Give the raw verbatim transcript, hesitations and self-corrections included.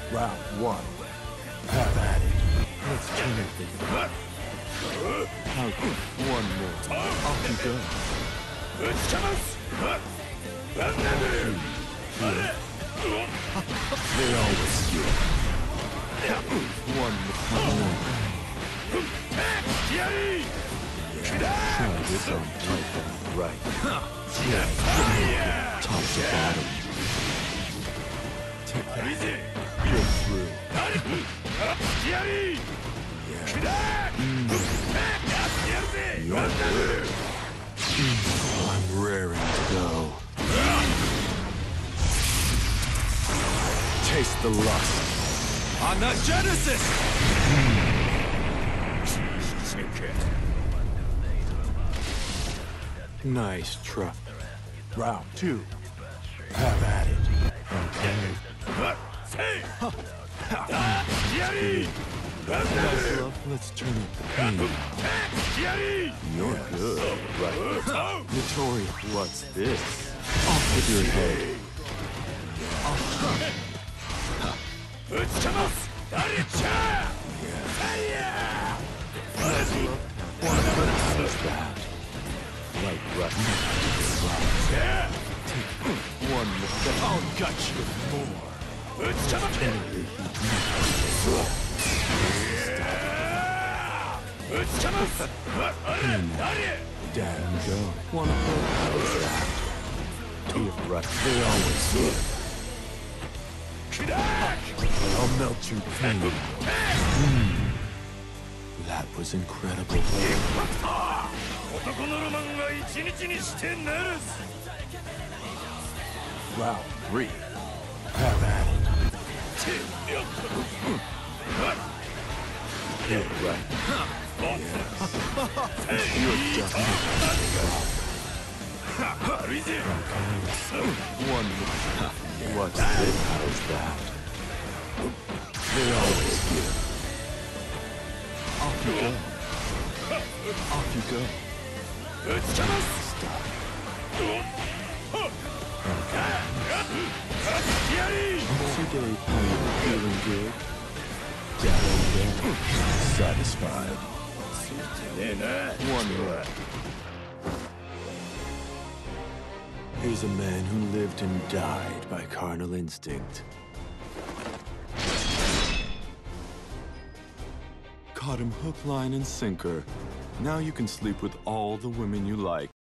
Round one. Have at it. Let's turn it this. How good. One more. Off you go. They always do. One more. Try this on Python. Right. Yeah. Top to bottom. Take that. Get through. You're good. I'm raring to go. Taste the lust. On the Genesis! Nice try. Round two. Have at it. Okay. Let's turn it. You're good, right? Notorious. What's this? Off with your head. What's that? Like right. Take one mistake. I'll gut you more. Damn go. Wanna hurt? If right, they always do. I'll melt your pain. Mm. That was incredible. Round three. Have at it. Yeah, right. Yeah. You're just one. What's this? How's that? They always give. Off you go. Off you go. Stop. Today, how you feeling good? Down there. Satisfied. One more. Here's a man who lived and died by carnal instinct. Caught him hook, line, and sinker. Now you can sleep with all the women you like.